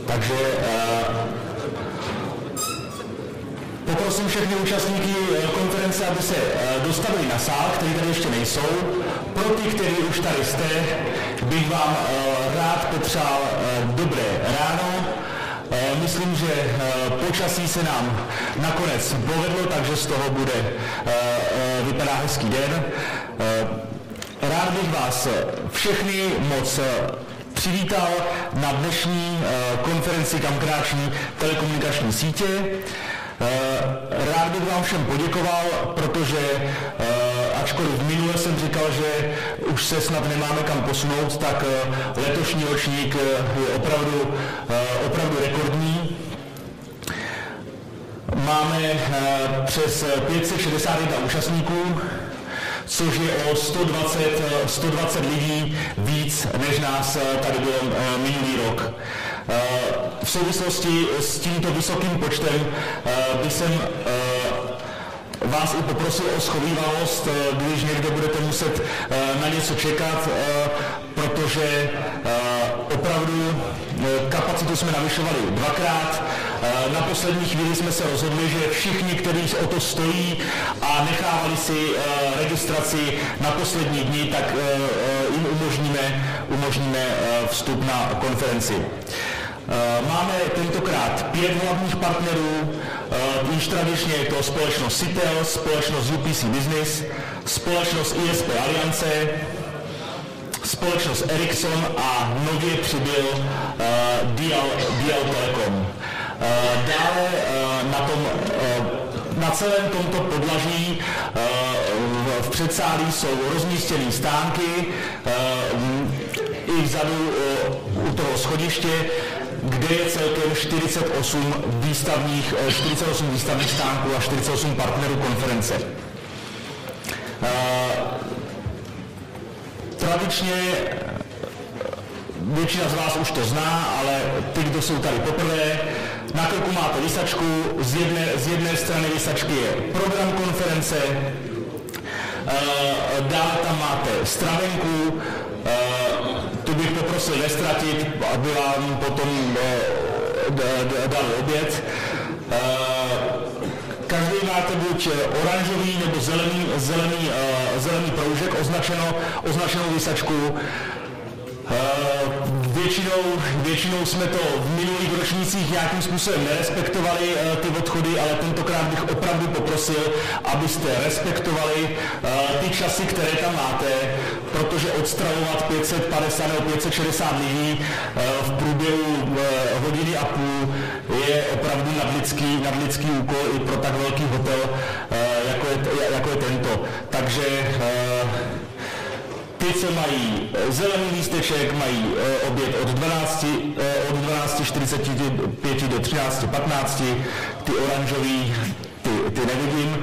Takže poprosím všechny účastníky konference, aby se dostavili na sál, kteří tady ještě nejsou. Pro ty, kteří už tady jste, bych vám rád popřál dobré ráno. Myslím, že počasí se nám nakonec povedlo, takže z toho vypadá hezký den. Rád bych vás všechny moc přivítal na dnešní konferenci Kam kráčí telekomunikační sítě. Rád bych vám všem poděkoval, protože ačkoliv minule jsem říkal, že už se snad nemáme kam posunout, tak letošní ročník je opravdu rekordní. Máme přes 561 účastníků, což je o 120 lidí víc, než nás tady bylo minulý rok. V souvislosti s tímto vysokým počtem bych jsem vás i poprosil o schovívavost, když někdo budete muset na něco čekat, protože opravdu kapacitu jsme navyšovali dvakrát. Na poslední chvíli jsme se rozhodli, že všichni, kteří o to stojí a nechávali si registraci na poslední dny, tak jim umožníme vstup na konferenci. Máme tentokrát 5 hlavních partnerů, již tradičně je to společnost Citel, společnost UPC Business, společnost ISP Aliance, společnost Ericsson a nově přibyl DL Telecom. Dále na celém tomto podlaží v předsálí jsou rozmístěny stánky, i vzadu u toho schodiště, kde je celkem 48 výstavních stánků a 48 partnerů konference. Tradičně většina z vás už to zná, ale ty, kdo jsou tady poprvé, na krku máte visačku, z jedné strany visačky je program konference, dále tam máte stravenku, tu bych poprosil nestratit, aby vám potom dali oběd. Každý máte buď oranžový nebo zelený proužek, označenou visačku. Většinou jsme to v minulých ročnících nějakým způsobem nerespektovali ty odchody, ale tentokrát bych opravdu poprosil, abyste respektovali ty časy, které tam máte, protože odstravovat 550 nebo 560 lidí v průběhu hodiny a půl je opravdu nadlidský úkol i pro tak velký hotel, jako je tento. Takže ty, co mají zelený lísteček, mají oběd od 12:45 do 13:15, ty oranžový, ty nevidím.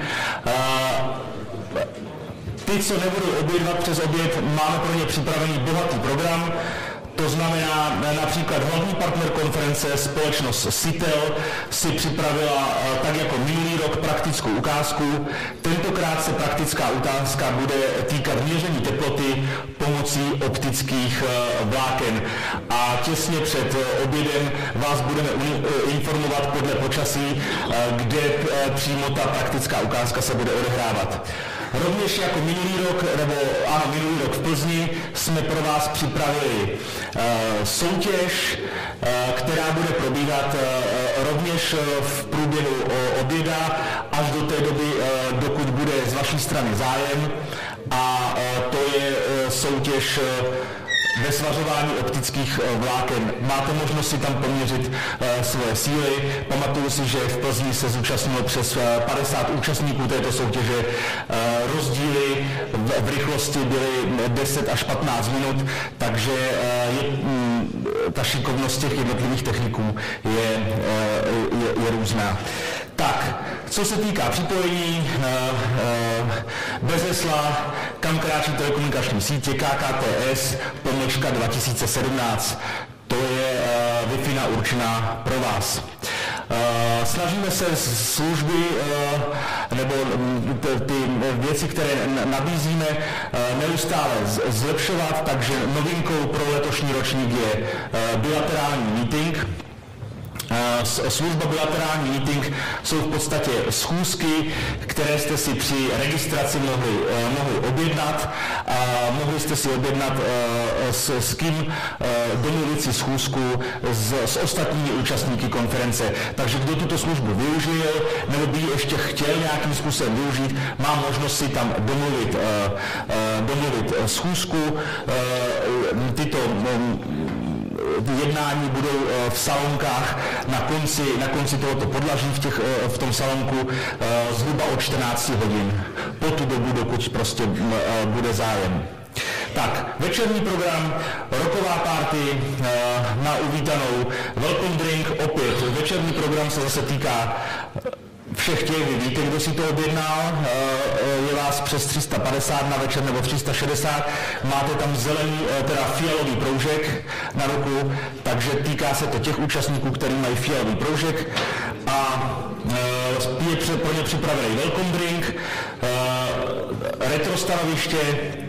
Ty, co nebudou obědvat přes oběd, máme pro ně připravený bohatý program. To znamená, například hlavní partner konference, společnost Citel, si připravila tak jako minulý rok praktickou ukázku. Tentokrát se praktická ukázka bude týkat měření teploty pomocí optických vláken. A těsně před obědem vás budeme informovat podle počasí, kde přímo ta praktická ukázka se bude odehrávat. Rovněž jako minulý rok v Plzni jsme pro vás připravili soutěž, která bude probíhat rovněž v průběhu oběda až do té doby, dokud bude z vaší strany zájem. A to je soutěž ve svařování optických vláken. Máte možnost si tam poměřit svoje síly. Pamatuju si, že v Plzni se zúčastnilo přes 50 účastníků této soutěže. Rozdíly v rychlosti byly 10 až 15 minut, takže ta šikovnost těch jednotlivých techniků je různá. Tak, co se týká připojení, bez hesla Kam kráčí telekomunikační sítě KKTS/2017. To je Wi-Fi určená pro vás. Snažíme se služby nebo ty věci, které nabízíme, neustále zlepšovat, takže novinkou pro letošní ročník je bilaterální meeting. Služba bilaterální meeting jsou v podstatě schůzky, které jste si při registraci mohli objednat. Mohli jste si objednat s kým domluvit si schůzku s ostatními účastníky konference. Takže kdo tuto službu využil, nebo by ji ještě chtěl nějakým způsobem využít, má možnost si tam domluvit schůzku. Tyto jednání budou v salonkách na konci tohoto podlaží v tom salonku zhruba od 14 hodin. Po tu dobu, dokud prostě bude zájem. Tak, večerní program, rocková party na uvítanou, welcome drink, opět. Večerní program se zase týká všech těch, vy víte, kdo si to objednal, je vás přes 350 na večer nebo 360, máte tam zelený, teda fialový proužek na ruku, takže týká se to těch účastníků, kteří mají fialový proužek a je pro ně připravený welcome drink, retro stanoviště,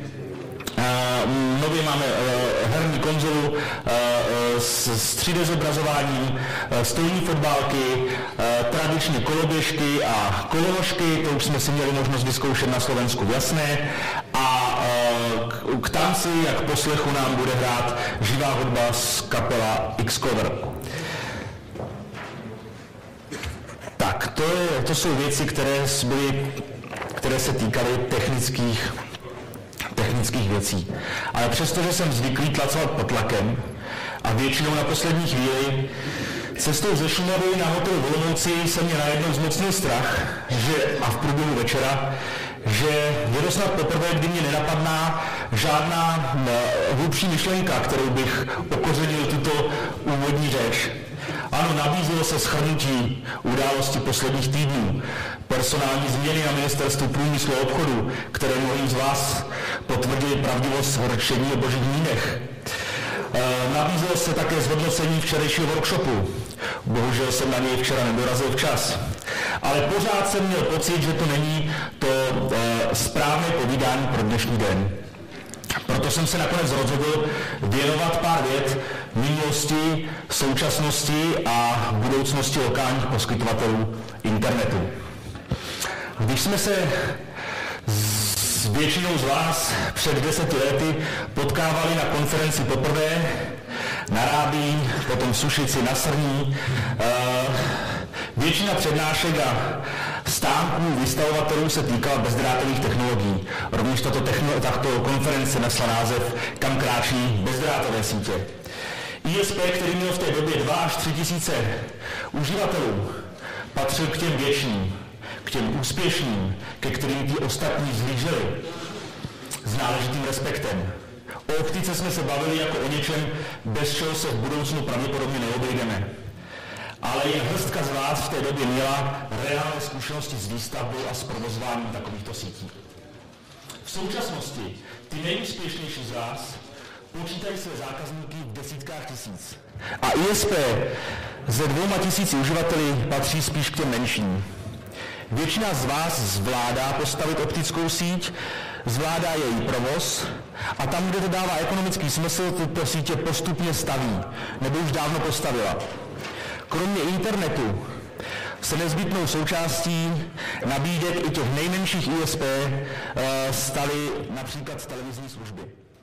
nově máme herní konzolu s 3D zobrazováním, stolní fotbálky, tradiční koloběžky a kolonožky, to už jsme si měli možnost vyzkoušet na Slovensku v Jasné, a k tanci, jak poslechu nám bude hrát živá hudba z kapela X-Cover. Tak, to jsou věci, které se týkaly technických věcí. Ale přestože jsem zvyklý tlacovat pod tlakem a většinou na poslední chvíli, cestou ze Šumavy na hotelu v Olomouci se mě najednou zmocnil strach, a v průběhu večera, že je to snad poprvé, kdy mě nenapadná žádná hlubší myšlenka, kterou bych okořenil tuto úvodní řeč. Ano, nabízelo se shrnutí událostí posledních týdnů, personální změny na ministerstvu průmyslu a obchodu, které mnohým z vás potvrdili pravdivost horčení o božích mínech. Nabízelo se také zhodnocení včerejšího workshopu. Bohužel jsem na něj včera nedorazil včas. Ale pořád jsem měl pocit, že to není to správné povídání pro dnešní den. Proto jsem se nakonec rozhodl věnovat pár vět minulosti, současnosti a budoucnosti lokálních poskytovatelů internetu. Když jsme se s většinou z vás před 10 lety potkávali na konferenci poprvé, na Rábí, potom v Sušici, na Srní, většina přednášek a stánků vystavovatelů se týkala bezdrátových technologií. Rovněž tato konference nesla název Kam kráčí bezdrátové sítě. ISP, který měl v té době 2 až 3 tisíce uživatelů, patřil k těm větším, k těm úspěšným, ke kterým ti ostatní zhlíželi s náležitým respektem. O optice jsme se bavili jako o něčem, bez čeho se v budoucnu pravděpodobně neobejdeme. Ale jen hrstka z vás v té době měla reálné zkušenosti s výstavbou a s provozováním takovýchto sítí. V současnosti ty nejúspěšnější z vás počítají své zákazníky v desítkách tisíc. A ISP ze 2 tisíci uživateli patří spíš k těm menším. Většina z vás zvládá postavit optickou síť, zvládá její provoz a tam, kde to dává ekonomický smysl, tyto sítě postupně staví, nebo už dávno postavila. Kromě internetu se nezbytnou součástí nabídek i těch nejmenších ISP staly například televizní služby.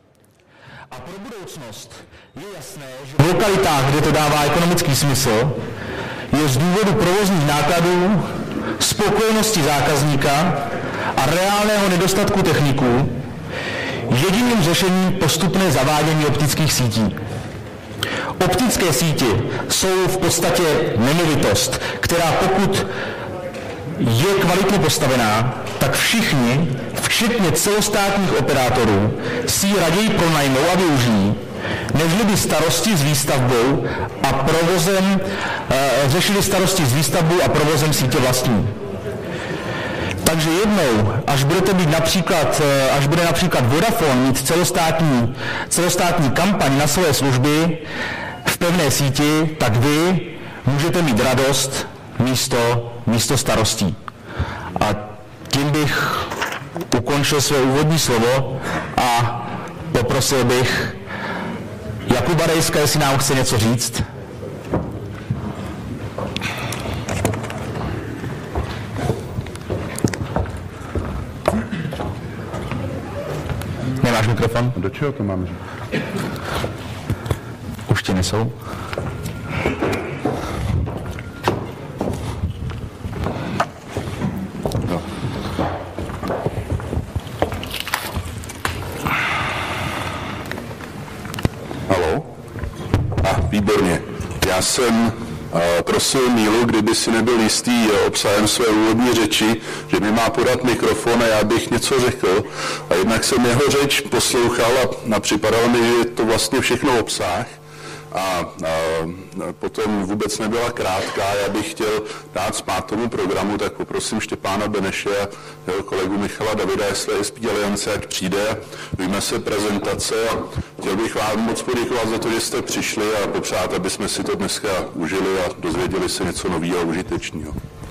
A pro budoucnost je jasné, že v lokalitách, kde to dává ekonomický smysl, je z důvodu provozních nákladů, spokojenosti zákazníka a reálného nedostatku techniků jediným řešením postupné zavádění optických sítí. Optické sítě jsou v podstatě nemovitost, která pokud je kvalitně postavená, tak všichni, včetně celostátních operátorů, si ji raději pronajmou a využijí, než by starosti s výstavbou a provozem, řešili starosti s výstavbou a provozem sítě vlastní. Takže jednou, až bude například Vodafone mít celostátní kampaň na své služby v pevné síti, tak vy můžete mít radost místo starostí. A tím bych ukončil své úvodní slovo a poprosil bych Jakuba Rejska, jestli nám chce něco říct. mikrofon. Do čeho to mám říct? Už ti nesou. No. Haló? Výborně. Já jsem prosil Mílu, kdyby si nebyl jistý obsahem své úvodní řeči, že mi má podat mikrofon a já bych něco řekl. A jednak jsem jeho řeč poslouchal a připadalo mi, že je to vlastně všechno obsah. A potom vůbec nebyla krátká. Já bych chtěl dát spát tomu programu, tak poprosím Štěpána Beneše a jeho kolegu Michala Davida, jestli je SP Aliance, ať přijde. Víme se prezentace a chtěl bych vám moc poděkovat za to, že jste přišli a popřát, aby jsme si to dneska užili a dozvěděli se něco nového a užitečného.